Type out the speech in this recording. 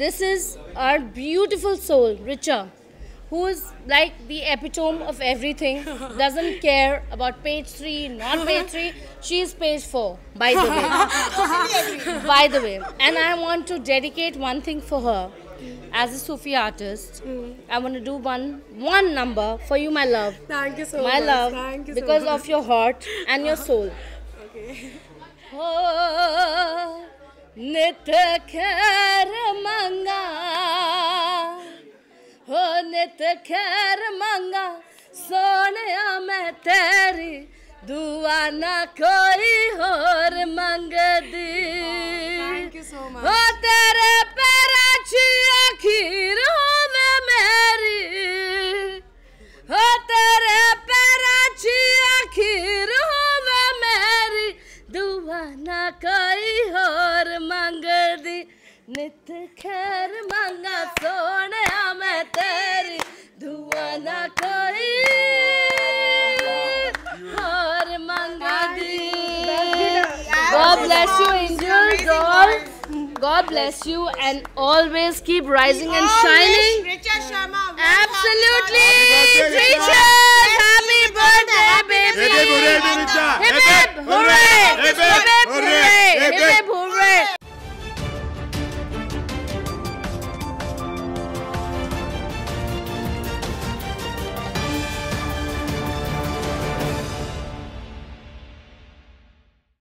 this is our beautiful soul, Richa, who is like the epitome of everything, doesn't care about page 3, not page 3, she is page 4, by the way. By the way. And I want to dedicate one thing for her. As a Sufi artist, I want to do one number for you, my love. Thank you so my much. love, Thank you because so much. of your heart and your soul. Okay. Oh, nit khair manga, oh nit khair manga, soneya main teri dua na koi aur mangdi. Thank you so much. Oh tere पैरां च आखिर होवे मेरी, oh tere पैरां च आखिर होवे मेरी, दुआ ना कोई और मंगदी, नित खैर मंगा सोनिया मैं तेरी, दुआ ना कोई और मंगदी. God bless you, angels all. God bless you and always keep rising and shining. Richa Sharma. Absolutely. Teachers, happy birthday, baby. Hip hip hooray, Richa. Hip hip hooray. Hip hip